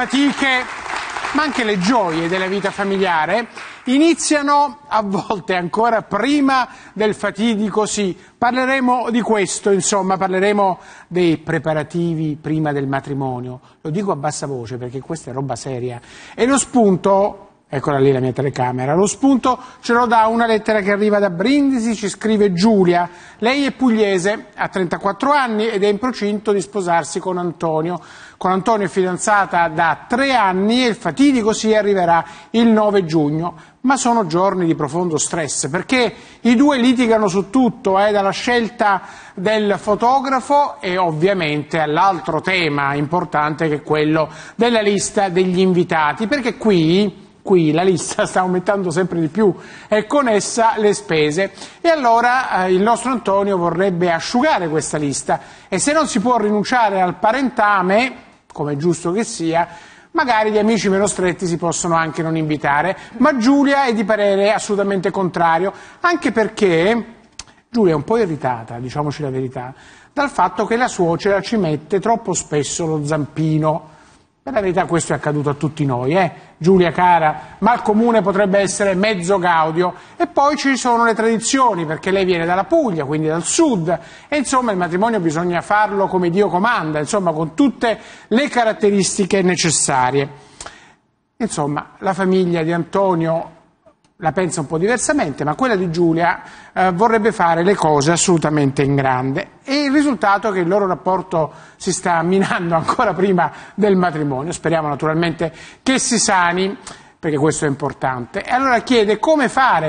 fatiche, ma anche le gioie della vita familiare iniziano a volte ancora prima del fatidico sì. Parleremo di questo, insomma, parleremo dei preparativi prima del matrimonio. Lo dico a bassa voce perché questa è roba seria. E lo spunto, eccola lì la mia telecamera, lo spunto ce lo dà una lettera che arriva da Brindisi, ci scrive Giulia. Lei è pugliese, ha 34 anni ed è in procinto di sposarsi con Antonio. Con Antonio è fidanzata da 3 anni e il fatidico sì arriverà il 9 giugno. Ma sono giorni di profondo stress, perché i due litigano su tutto, dalla scelta del fotografo e ovviamente all'altro tema importante che è quello della lista degli invitati, perché qui la lista sta aumentando sempre di più e con essa le spese. E allora il nostro Antonio vorrebbe asciugare questa lista e se non si può rinunciare al parentame, come è giusto che sia, magari gli amici meno stretti si possono anche non invitare, ma Giulia è di parere assolutamente contrario, anche perché Giulia è un po' irritata, diciamoci la verità, dal fatto che la suocera ci mette troppo spesso lo zampino. Per la verità questo è accaduto a tutti noi, Giulia cara, ma il comune potrebbe essere mezzo gaudio. E poi ci sono le tradizioni, perché lei viene dalla Puglia, quindi dal sud, e insomma il matrimonio bisogna farlo come Dio comanda, insomma con tutte le caratteristiche necessarie. Insomma, la famiglia di Antonio la pensa un po' diversamente, ma quella di Giulia vorrebbe fare le cose assolutamente in grande. E il risultato è che il loro rapporto si sta minando ancora prima del matrimonio. Speriamo naturalmente che si sani, perché questo è importante. E allora chiede come fare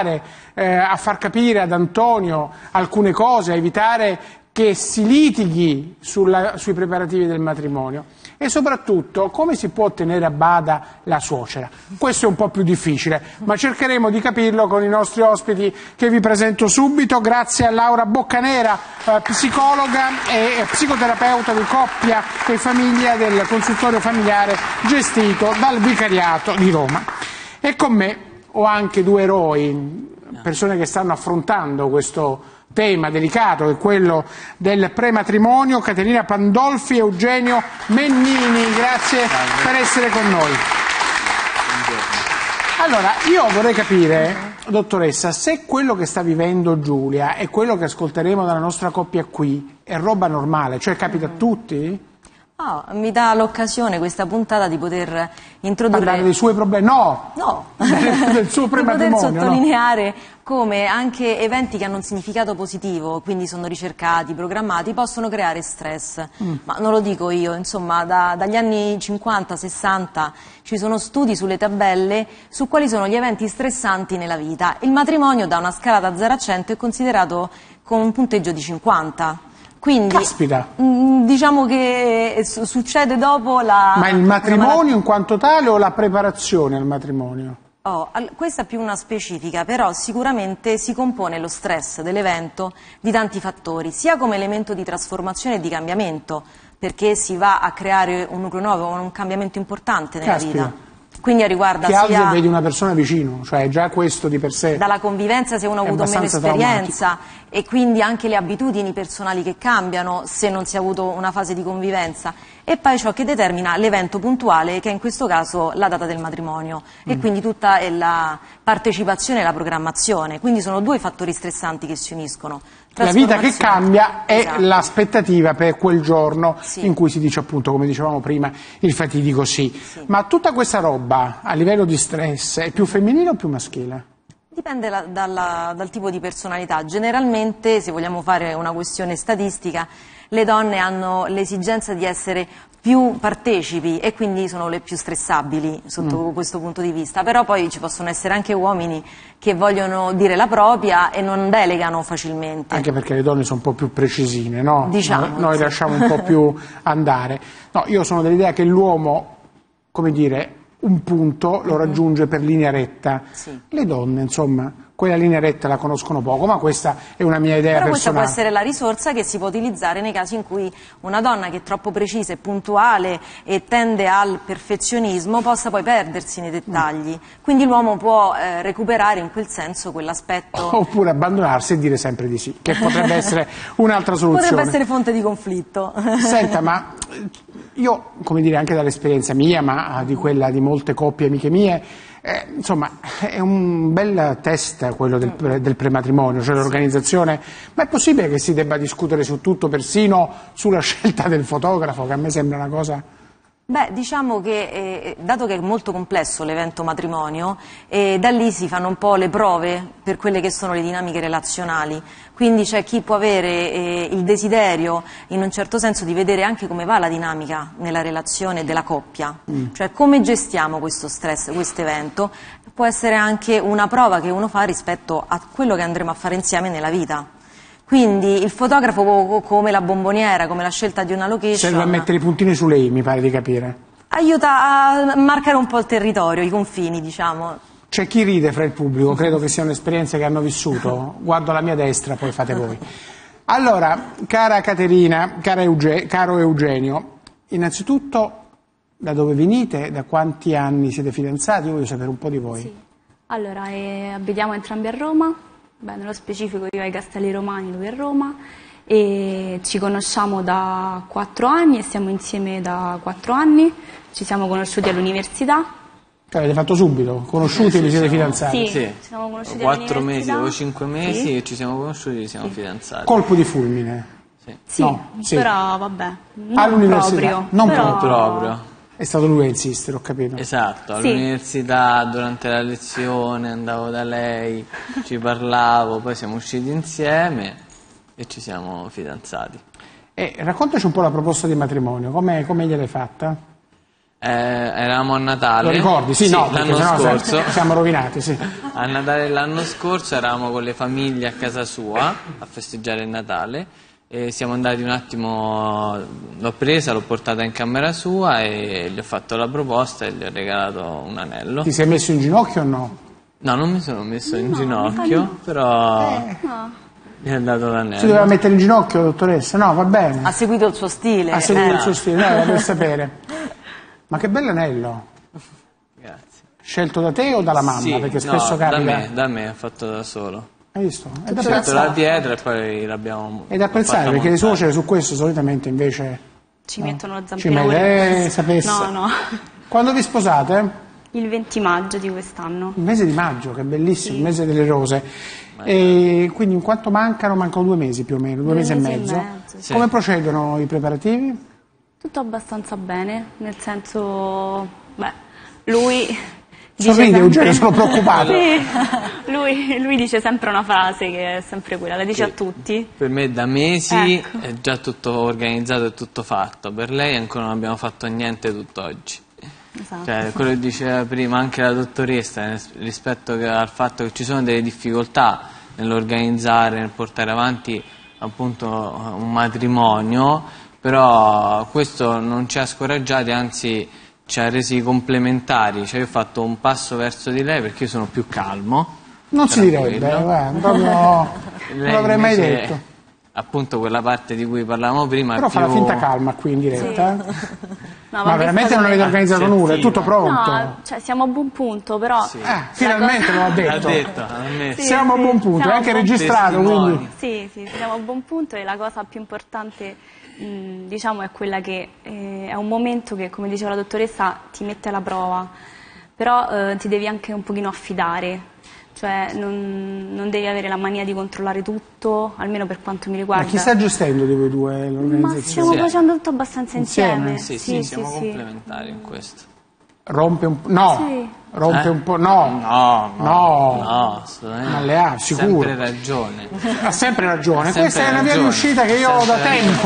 a far capire ad Antonio alcune cose, a evitare che si litighi sui preparativi del matrimonio e soprattutto come si può tenere a bada la suocera. Questo è un po' più difficile, ma cercheremo di capirlo con i nostri ospiti che vi presento subito. Grazie a Laura Boccanera, psicologa e psicoterapeuta di coppia e famiglia del consultorio familiare gestito dal Vicariato di Roma. E con me ho anche 2 eroi, persone che stanno affrontando questo tema delicato, che è quello del prematrimonio, Caterina Pandolfi e Eugenio Mennini. Grazie per essere con noi. Allora, io vorrei capire, dottoressa, se quello che sta vivendo Giulia e quello che ascolteremo dalla nostra coppia qui è roba normale, cioè capita a tutti? Mi dà l'occasione questa puntata di poter introdurre... Parlare dei suoi problemi? No! Del suo prematrimonio, di poter sottolineare come anche eventi che hanno un significato positivo, quindi sono ricercati, programmati, possono creare stress. Ma non lo dico io, insomma, dagli anni 50-60 ci sono studi sulle tabelle su quali sono gli eventi stressanti nella vita. Il matrimonio, da una scala da 0 a 100, è considerato con un punteggio di 50. Quindi, caspita! Diciamo che succede dopo la... Ma il matrimonio in quanto tale o la preparazione al matrimonio? Questa è più una specifica, però sicuramente si compone lo stress dell'evento di tanti fattori, sia come elemento di trasformazione e di cambiamento, perché si va a creare un nucleo nuovo, un cambiamento importante nella vita. Quindi riguarda sia vedi una persona vicino, cioè già questo di per sé dalla convivenza, se uno ha avuto meno esperienza, e quindi anche le abitudini personali che cambiano se non si ha avuto una fase di convivenza, e poi ciò che determina l'evento puntuale, che è in questo caso la data del matrimonio, e quindi tutta la partecipazione e la programmazione. Quindi sono 2 fattori stressanti che si uniscono. La vita che cambia è l'aspettativa per quel giorno in cui si dice, appunto, come dicevamo prima, il fatidico sì. Ma tutta questa roba a livello di stress è più femminile o più maschile? Dipende dal tipo di personalità. Generalmente, se vogliamo fare una questione statistica, le donne hanno l'esigenza di essere più partecipi e quindi sono le più stressabili sotto questo punto di vista. Però poi ci possono essere anche uomini che vogliono dire la propria e non delegano facilmente. Anche perché le donne sono un po' più precisine, no? Diciamo, noi lasciamo un po' più andare. No, io sono dell'idea che l'uomo, come dire, un punto lo raggiunge per linea retta. Le donne, insomma, quella linea retta la conoscono poco, ma questa è una mia idea personale. Però personale. questa può essere la risorsa che si può utilizzare nei casi in cui una donna che è troppo precisa e puntuale e tende al perfezionismo possa poi perdersi nei dettagli. Quindi l'uomo può recuperare in quel senso quell'aspetto. Oppure abbandonarsi e dire sempre di sì, che potrebbe essere un'altra soluzione. Potrebbe essere fonte di conflitto. Senta, ma io, come dire, anche dall'esperienza mia, ma di quella di molte coppie amiche mie, insomma, è un bel test quello del prematrimonio, cioè l'organizzazione. Ma è possibile che si debba discutere su tutto, persino sulla scelta del fotografo, che a me sembra una cosa... Beh, diciamo che, dato che è molto complesso l'evento matrimonio, da lì si fanno un po' le prove per quelle che sono le dinamiche relazionali. Quindi c'è chi può avere il desiderio, in un certo senso, di vedere anche come va la dinamica nella relazione della coppia. Cioè come gestiamo questo stress, questo evento. Può essere anche una prova che uno fa rispetto a quello che andremo a fare insieme nella vita. Quindi il fotografo, come la bomboniera, come la scelta di una location... Serve a mettere i puntini su lei, mi pare di capire. Aiuta a marcare un po' il territorio, i confini, diciamo. C'è chi ride fra il pubblico, credo che sia un'esperienza che hanno vissuto. Guardo alla mia destra, poi fate voi. Allora, cara Caterina, caro Eugenio, innanzitutto da dove venite, da quanti anni siete fidanzati? Io voglio sapere un po' di voi. Sì. Allora, abitiamo entrambi a Roma. Beh, nello specifico io ai Castelli Romani, lui a Roma, e ci conosciamo da 4 anni e stiamo insieme da 4 anni, ci siamo conosciuti all'università. Avete fatto subito? Conosciuti e vi siete fidanzati? Sì, Sì, ci siamo conosciuti 4 mesi all'università. o 5 mesi Sì. e ci siamo conosciuti e ci siamo fidanzati. Colpo di fulmine? Sì, No, sì. però vabbè, non All'università? proprio. Non però... Proprio. È stato lui a insistere, ho capito. Esatto, Sì. all'università, durante la lezione andavo da lei, ci parlavo, poi siamo usciti insieme e ci siamo fidanzati. Raccontaci un po' la proposta di matrimonio, come gliel'hai fatta? Eravamo a Natale. Lo ricordi? Sì, no, perché l'anno sennò scorso. siamo rovinati, sì. A Natale l'anno scorso eravamo con le famiglie a casa sua a festeggiare il Natale e siamo andati un attimo, l'ho presa, l'ho portata in camera sua e gli ho fatto la proposta e gli ho regalato un anello. Ti sei messo in ginocchio o no? No, non mi sono messo in ginocchio, però gli ho dato l'anello. Si doveva mettere in ginocchio, dottoressa? No, va bene. Ha seguito il suo stile. Ha seguito il suo stile, era per sapere. Ma che bell'anello. Grazie. Scelto da te o dalla mamma? Sì, Perché spesso capita... da me, ho fatto da solo. Hai visto? È da Ho fatto la apprezzare. pietra e poi l'abbiamo È da apprezzare, fatta perché le montare. suocere su questo solitamente invece... Ci mettono la Ci zampina pure. sapesse. No, no. Quando vi sposate? Il 20 maggio di quest'anno. Il mese di maggio, che è bellissimo, il mese delle rose. E quindi in quanto mancano 2 mesi più o meno, 2 mesi e mezzo. Sì. Come procedono i preparativi? Tutto abbastanza bene, nel senso, beh, lui Sorride Eugenio, sono preoccupato. Sì, lui dice sempre una frase che è sempre quella, la dice a tutti. Per me da mesi Ecco. è già tutto organizzato e tutto fatto, per lei ancora non abbiamo fatto niente tutt'oggi. Esatto. Cioè, quello che diceva prima anche la dottoressa rispetto al fatto che ci sono delle difficoltà nell'organizzare, nel portare avanti appunto un matrimonio, però questo non ci ha scoraggiati, anzi ci ha resi complementari. Cioè, io ho fatto un passo verso di lei perché io sono più calmo. Non si direbbe, tranquillo. guarda, proprio non Lei l'avrei mai invece, detto. appunto quella parte di cui parlavamo prima Però è fa la più... finta calma qui in diretta. No, Ma veramente non avete organizzato nulla, è tutto pronto. No, cioè siamo a buon punto, però... Finalmente lo ha L'ha detto. detto, ha ammesso. Sì, Siamo a buon punto, siamo è a anche buon registrato, testimoni. quindi... Sì, siamo a buon punto e la cosa più importante, diciamo, è quella che è un momento che, come diceva la dottoressa, ti mette alla prova, però ti devi anche un pochino affidare, cioè non devi avere la mania di controllare tutto, almeno per quanto mi Ma riguarda. chi sta gestendo di voi due Ma l'organizzazione? stiamo Sì. facendo tutto abbastanza Insieme? insieme. Sì, siamo complementari in questo. Rompe un po'? No, Sì. rompe un po'? No, No, assolutamente. Ma le ha, Ha sicuro. sempre ragione. Ha sempre ragione. Ha sempre Questa è una via di ragione. uscita che io Sempre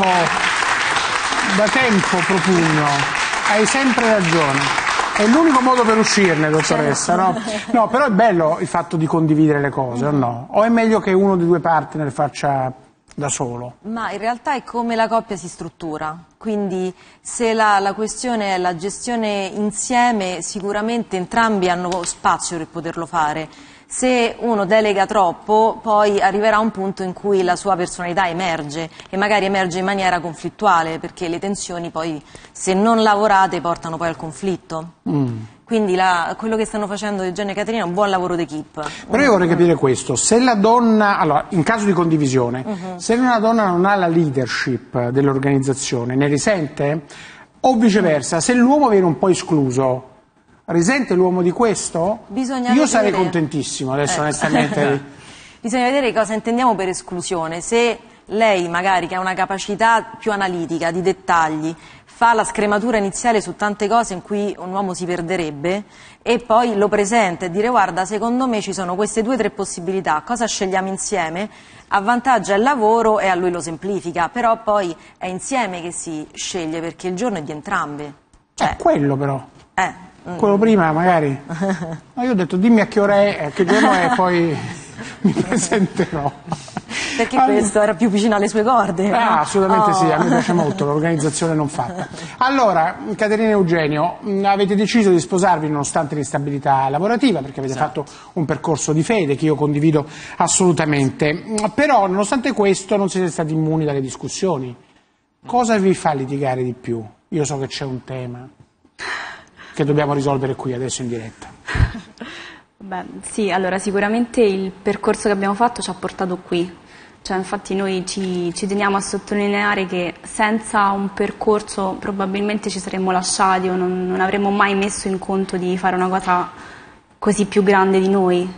da tempo propugno. Hai sempre ragione. È l'unico modo per uscirne, dottoressa, no? No, però è bello il fatto di condividere le cose, o no? O è meglio che uno dei due partner faccia da solo? Ma in realtà è come la coppia si struttura, quindi se la questione è la gestione insieme, sicuramente entrambi hanno spazio per poterlo fare. Se uno delega troppo, poi arriverà un punto in cui la sua personalità emerge e magari emerge in maniera conflittuale, perché le tensioni poi, se non lavorate, portano poi al conflitto. Quindi quello che stanno facendo Eugenio e Caterina è un buon lavoro d'equipe. Però io vorrei capire questo, se la donna, allora, in caso di condivisione, se una donna non ha la leadership dell'organizzazione, ne risente? O viceversa, se l'uomo viene un po' escluso, risente l'uomo di questo? Bisogna Io sarei vedere. contentissimo, adesso onestamente. Bisogna vedere cosa intendiamo per esclusione. Se lei magari, che ha una capacità più analitica, di dettagli, fa la scrematura iniziale su tante cose in cui un uomo si perderebbe e poi lo presenta e dire guarda, secondo me ci sono queste 2 o 3 possibilità, cosa scegliamo insieme? Avvantaggia il lavoro e a lui lo semplifica, però poi è insieme che si sceglie perché il giorno è di entrambe. È quello però. Quello prima magari. Ma io ho detto dimmi a che ora è, a che giorno è, poi mi presenterò. Perché questo era più vicino alle sue corde. No? Assolutamente sì, a me piace molto l'organizzazione non fatta. Allora, Caterina e Eugenio, avete deciso di sposarvi nonostante l'instabilità lavorativa, perché avete fatto un percorso di fede che io condivido assolutamente, però nonostante questo non siete stati immuni dalle discussioni. Cosa vi fa litigare di più? Io so che c'è un tema che dobbiamo risolvere qui adesso in diretta. Beh, sì, allora sicuramente il percorso che abbiamo fatto ci ha portato qui. Cioè, infatti noi ci teniamo a sottolineare che senza un percorso probabilmente ci saremmo lasciati o non avremmo mai messo in conto di fare una cosa così più grande di noi.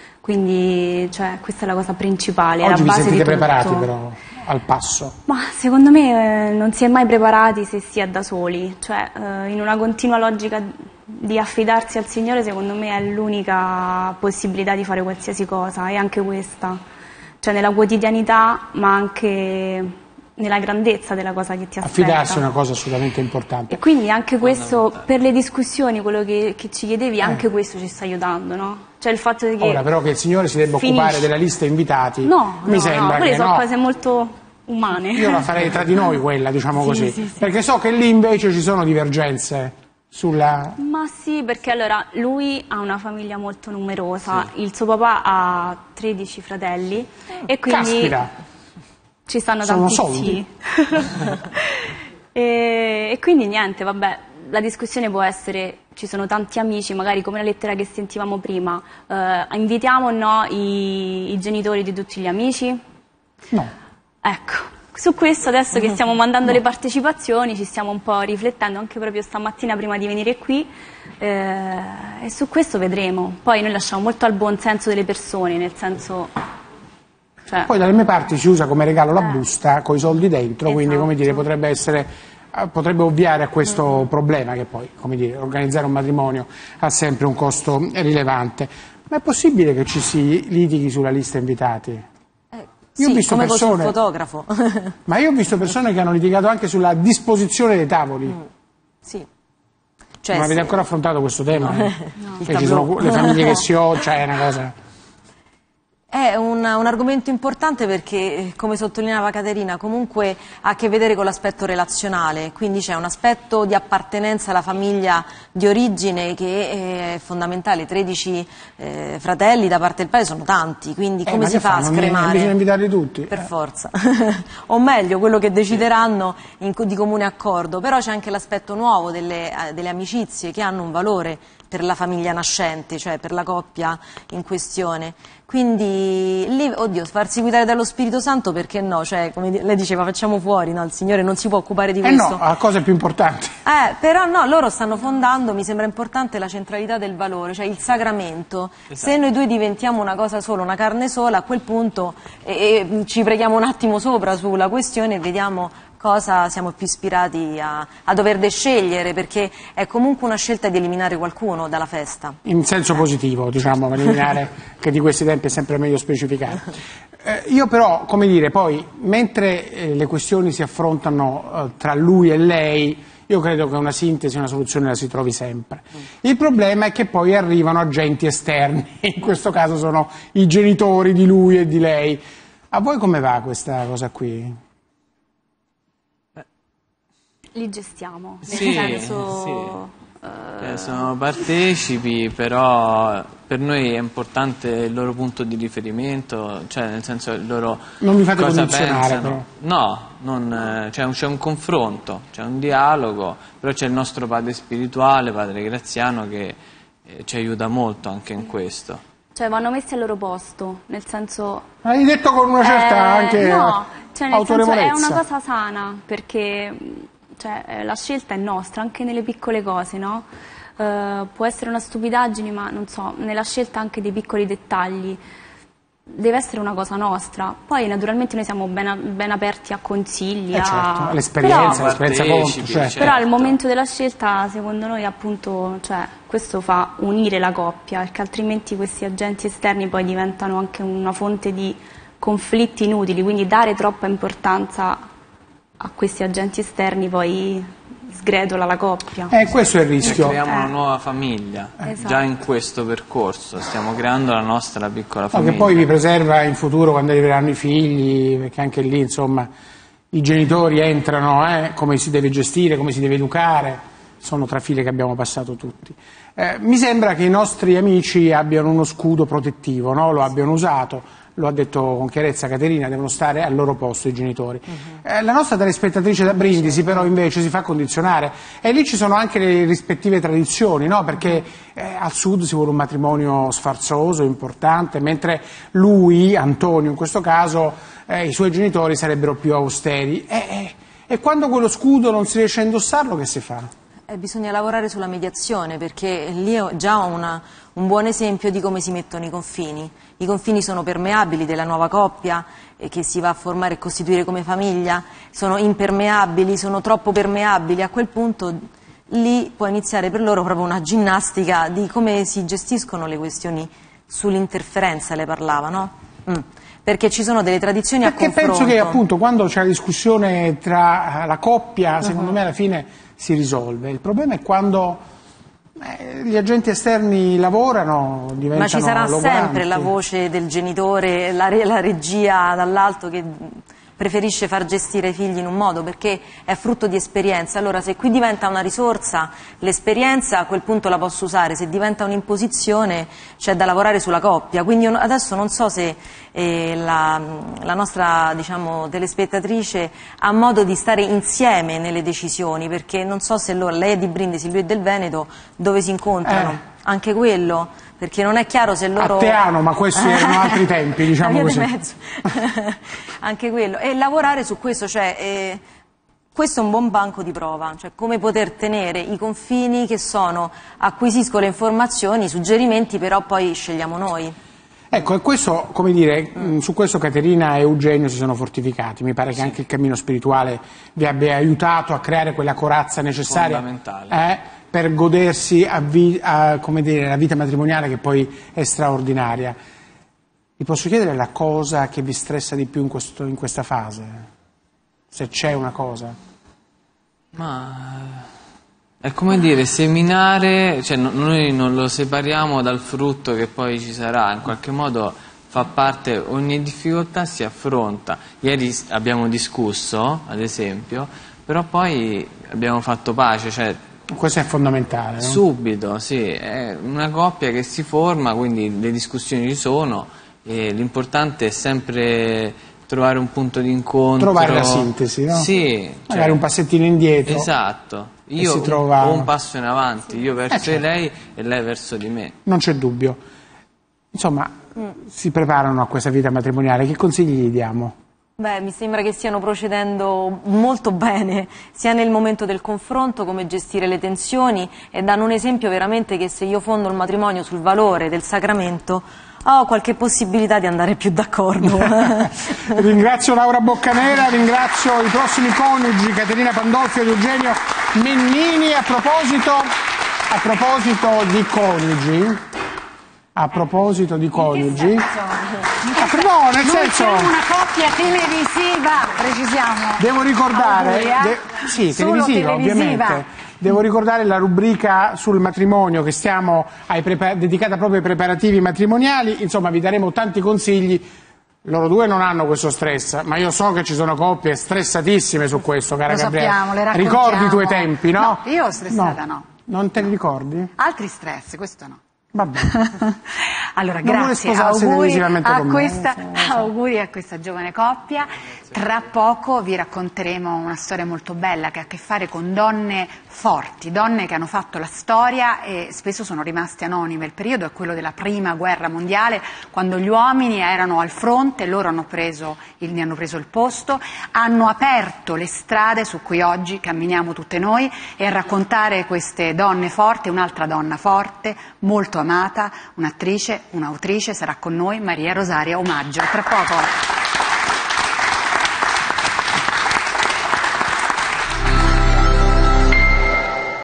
Quindi cioè, questa è la cosa principale. Oggi è la vi base sentite di tutto. preparati però al passo? Ma secondo me non si è mai preparati se si è da soli. Cioè, in una continua logica di affidarsi al Signore, secondo me è l'unica possibilità di fare qualsiasi cosa, e anche questa. Cioè nella quotidianità, ma anche nella grandezza della cosa che ti aspetta. Affidarsi è una cosa assolutamente importante. E quindi anche questo, per le discussioni, quello che ci chiedevi, anche questo ci sta aiutando, no? Cioè il fatto che Ora però che il Signore si debba occupare della lista invitati, mi sembra quelle che sono cose molto umane. Io la farei tra di noi quella, diciamo così, sì. perché so che lì invece ci sono divergenze sulla... Ma sì, perché allora lui ha una famiglia molto numerosa, il suo papà ha 13 fratelli e quindi Caspita! ci stanno Sono tanti soldi. zii. e quindi niente, vabbè, la discussione può essere, ci sono tanti amici, magari come la lettera che sentivamo prima, invitiamo o no i genitori di tutti gli amici? No. Ecco. Su questo adesso che stiamo mandando le partecipazioni ci stiamo un po' riflettendo anche proprio stamattina prima di venire qui e su questo vedremo. Poi noi lasciamo molto al buon senso delle persone, nel senso... Cioè, Poi dalle mie parti si usa come regalo la busta con i soldi dentro, quindi come dire, esatto. potrebbe ovviare a questo problema che poi, come dire, organizzare un matrimonio ha sempre un costo rilevante. Ma è possibile che ci si litighi sulla lista invitati? Io ho Sì, visto come persone, fosse un fotografo. ma io ho visto persone che hanno litigato anche sulla disposizione dei tavoli. Sì. Cioè, Non avete se- ancora affrontato questo tema? No. Che ci sono le famiglie che si odiano, è una cosa... È un argomento importante perché, come sottolineava Caterina, comunque ha a che vedere con l'aspetto relazionale, quindi c'è un aspetto di appartenenza alla famiglia di origine che è fondamentale. 13 fratelli da parte del padre sono tanti, quindi come ma si che fa a fanno? scremare? Bisogna invitarli tutti. Per forza, o meglio quello che decideranno di comune accordo, però c'è anche l'aspetto nuovo delle amicizie che hanno un valore per la famiglia nascente, cioè per la coppia in questione. Quindi lì, oddio, farsi guidare dallo Spirito Santo, perché no? Cioè, come lei diceva, facciamo fuori, no? Il Signore non si può occupare di questo. No, la cosa più importante. Però no, loro stanno fondando, mi sembra importante, la centralità del valore, cioè il sacramento. Se noi due diventiamo una cosa sola, una carne sola, a quel punto ci preghiamo un attimo sopra sulla questione e vediamo cosa siamo più ispirati a dover scegliere, perché è comunque una scelta di eliminare qualcuno dalla festa. In senso positivo, diciamo, eliminare, che di questi tempi è sempre meglio specificare. Io però, come dire, poi, mentre le questioni si affrontano tra lui e lei, io credo che una sintesi, una soluzione la si trovi sempre. Il problema è che poi arrivano agenti esterni, in questo caso sono i genitori di lui e di lei. A voi come va questa cosa qui? Li gestiamo, nel Sì, senso Sono partecipi, però per noi è importante il loro punto di riferimento, cioè nel senso il loro non vi fate cosa condizionare, pensano. No, c'è un confronto, c'è un dialogo, però c'è il nostro padre spirituale, padre Graziano, che ci aiuta molto anche in questo. Cioè vanno messi al loro posto, nel senso... Hai detto con una certa anche no, cioè nel senso autorevolezza. è una cosa sana, perché cioè, la scelta è nostra, anche nelle piccole cose, no? Può essere una stupidaggine, ma non so, nella scelta anche dei piccoli dettagli deve essere una cosa nostra. Poi naturalmente noi siamo ben aperti a consigli, certo, l'esperienza conto, certo. Però al momento della scelta secondo noi appunto, cioè, questo fa unire la coppia, perché altrimenti questi agenti esterni poi diventano anche una fonte di conflitti inutili, quindi dare troppa importanza a questi agenti esterni poi sgretola la coppia. Questo è il rischio. Creiamo una nuova famiglia, Esatto. Già in questo percorso stiamo creando la nostra piccola famiglia. Che poi vi preserva in futuro quando arriveranno i figli, perché anche lì insomma i genitori entrano, come si deve gestire, come si deve educare, sono trafile che abbiamo passato tutti. Mi sembra che i nostri amici abbiano uno scudo protettivo, no? Lo abbiano usato. Lo ha detto con chiarezza Caterina, devono stare al loro posto i genitori. La nostra telespettatrice da Brindisi però invece si fa condizionare e lì ci sono anche le rispettive tradizioni, no? Perché al sud si vuole un matrimonio sfarzoso, importante, mentre lui, Antonio in questo caso, i suoi genitori sarebbero più austeri. E quando quello scudo non si riesce a indossarlo, che si fa? Bisogna lavorare sulla mediazione, perché lì ho già un buon esempio di come si mettono i confini. I confini sono permeabili della nuova coppia che si va a formare e costituire come famiglia, sono impermeabili, sono troppo permeabili. A quel punto lì può iniziare per loro proprio una ginnastica di come si gestiscono le questioni sull'interferenza, le parlava, no? Perché ci sono delle tradizioni a confronto. Perché penso che appunto quando c'è la discussione tra la coppia, secondo me alla fine si risolve. Il problema è quando gli agenti esterni lavorano, diventano ma ci sarà logoranti. sempre la voce del genitore, la regia dall'alto che preferisce far gestire i figli in un modo perché è frutto di esperienza. Allora se qui diventa una risorsa, l'esperienza a quel punto la posso usare, se diventa un'imposizione c'è da lavorare sulla coppia. Quindi io adesso non so se la nostra telespettatrice ha modo di stare insieme nelle decisioni, perché non so se lei è di Brindisi, lui è del Veneto, dove si incontrano, anche quello. Perché non è chiaro se loro... A Teano, ma questi erano altri tempi, diciamo così. Anche quello. E lavorare su questo, cioè... questo è un buon banco di prova, cioè come poter tenere i confini che sono, acquisisco le informazioni, i suggerimenti, però poi scegliamo noi. Ecco, e questo, come dire, su questo Caterina e Eugenio si sono fortificati. Mi pare che anche il cammino spirituale vi abbia aiutato a creare quella corazza necessaria. Fondamentale. Per godersi come dire, la vita matrimoniale che poi è straordinaria. Vi posso chiedere la cosa che vi stressa di più in questa fase? Se c'è una cosa? Ma è come dire, seminare, cioè noi non lo separiamo dal frutto che poi ci sarà, in qualche modo fa parte, ogni difficoltà si affronta. Ieri abbiamo discusso, ad esempio, però poi abbiamo fatto pace, cioè questo è fondamentale, no? Subito, sì, è una coppia che si forma, quindi le discussioni ci sono e l'importante è sempre trovare un punto di incontro. Trovare la sintesi, no? Sì. Magari un passettino indietro. Esatto. Io si trova... ho un passo in avanti, io verso lei e lei verso di me. Non c'è dubbio. Insomma, si preparano a questa vita matrimoniale, che consigli gli diamo? Beh, mi sembra che stiano procedendo molto bene, sia nel momento del confronto, come gestire le tensioni, e danno un esempio veramente che se io fondo il matrimonio sul valore del sacramento, ho qualche possibilità di andare più d'accordo. Ringrazio Laura Boccanera, ringrazio i prossimi coniugi, Caterina Pandolfi ed Eugenio Mennini. A proposito di coniugi, no, nel senso, non c'è una coppia televisiva, precisiamo. Devo ricordare, sì, televisiva ovviamente. Devo ricordare la rubrica sul matrimonio che stiamo dedicata proprio ai preparativi matrimoniali. Insomma, vi daremo tanti consigli. Loro due non hanno questo stress, ma io so che ci sono coppie stressatissime su questo, cara Gabriella. Sappiamo, le ricordi i tuoi tempi, no? No, io stressata no. Non te li ricordi? Altri stress, questo no. Vabbè. Allora, Non vuole grazie, sposarsi televisivamente con me. auguri a questa giovane coppia. Tra poco vi racconteremo una storia molto bella che ha a che fare con donne forti, donne che hanno fatto la storia e spesso sono rimaste anonime. Il periodo è quello della Prima Guerra Mondiale, quando gli uomini erano al fronte, loro ne hanno preso il posto, hanno aperto le strade su cui oggi camminiamo tutte noi, e a raccontare queste donne forti, un'altra donna forte, molto amata, un'attrice, un'autrice, sarà con noi Maria Rosaria Omaggio. Tra poco.